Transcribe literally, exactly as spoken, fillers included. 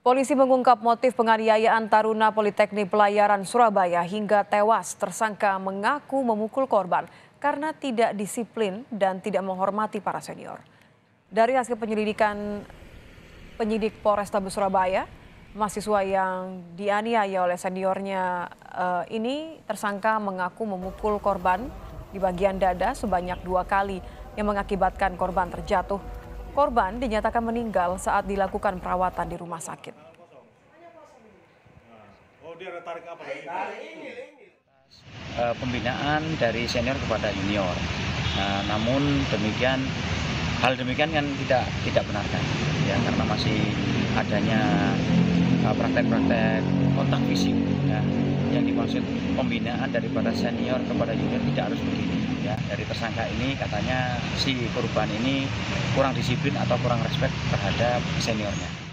Polisi mengungkap motif penganiayaan taruna Politeknik Pelayaran Surabaya hingga tewas. Tersangka mengaku memukul korban karena tidak disiplin dan tidak menghormati para senior. Dari hasil penyelidikan penyidik Polrestabes Surabaya, mahasiswa yang dianiaya oleh seniornya uh, ini tersangka mengaku memukul korban di bagian dada sebanyak dua kali yang mengakibatkan korban terjatuh. Korban dinyatakan meninggal saat dilakukan perawatan di rumah sakit. Pembinaan dari senior kepada junior. Nah, namun demikian hal demikian kan tidak tidak benar kan, ya, karena masih adanya praktek-praktek kontak fisik. Ya. Yang dimaksud pembinaan daripada senior kepada junior tidak harus begini. Ya, dari tersangka ini katanya si korban ini kurang disiplin atau kurang respect terhadap seniornya.